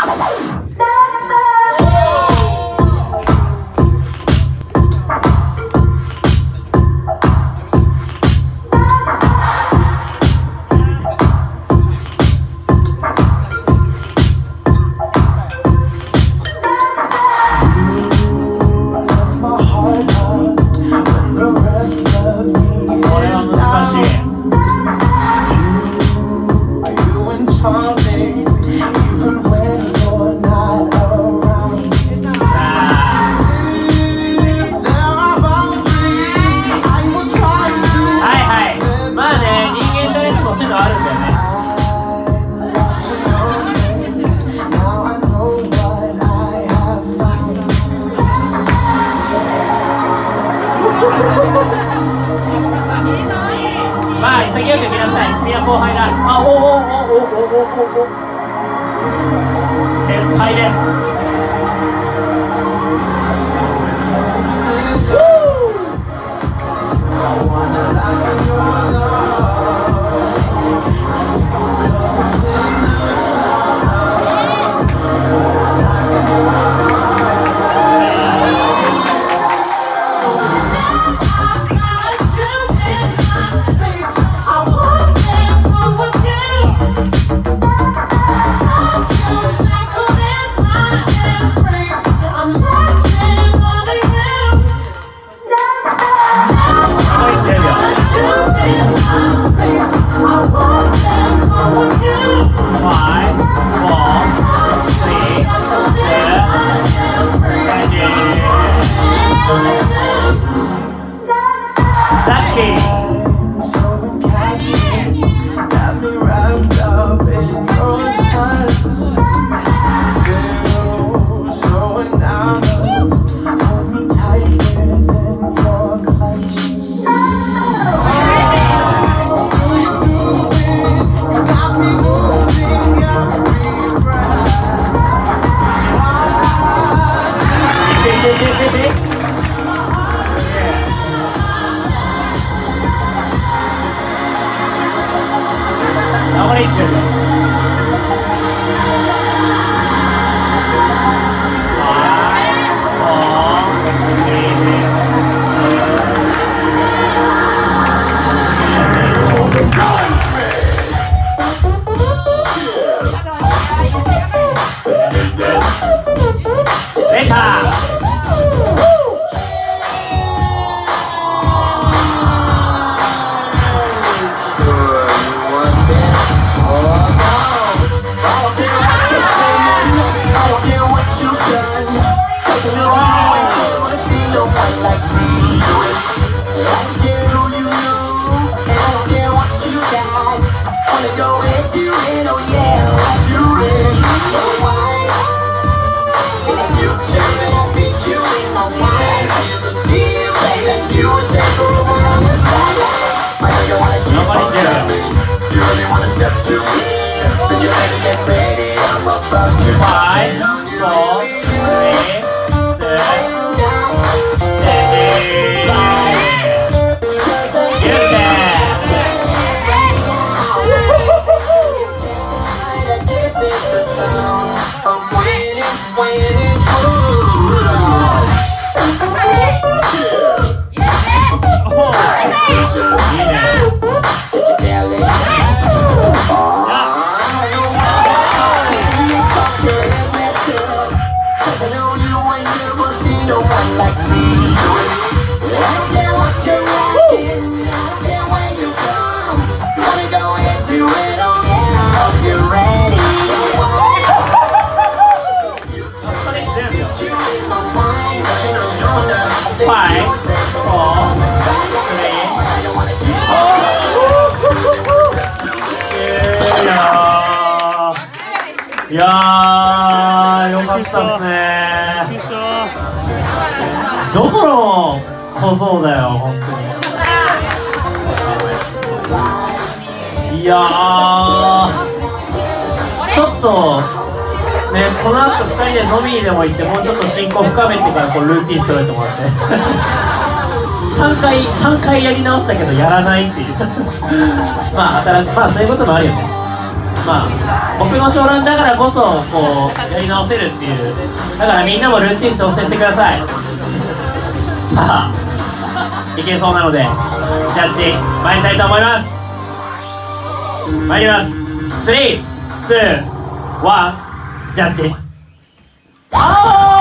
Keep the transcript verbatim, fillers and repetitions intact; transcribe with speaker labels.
Speaker 1: まあ潔く行きなさい。君は後輩だ。あ、おおおおおおおおお。先輩です。
Speaker 2: いやー、よかったっすね。どこの小僧だよ、本当に。いやー、ちょっとね、この後ふたりで飲みにでも行って、もうちょっと親交深めてからこうルーティン揃えてもらって。さんかい、さんかいやり直したけどやらないっていう。まあ、働く、まあそういうこともあるよね。ままあ僕の小論だからこそこうやり直せるっていう、だからみんなもルーティン挑戦してください。さあいけそうなのでジャッジ参りたいと思います。参ります。スリー、ツー、ワン、ジャッジ。あー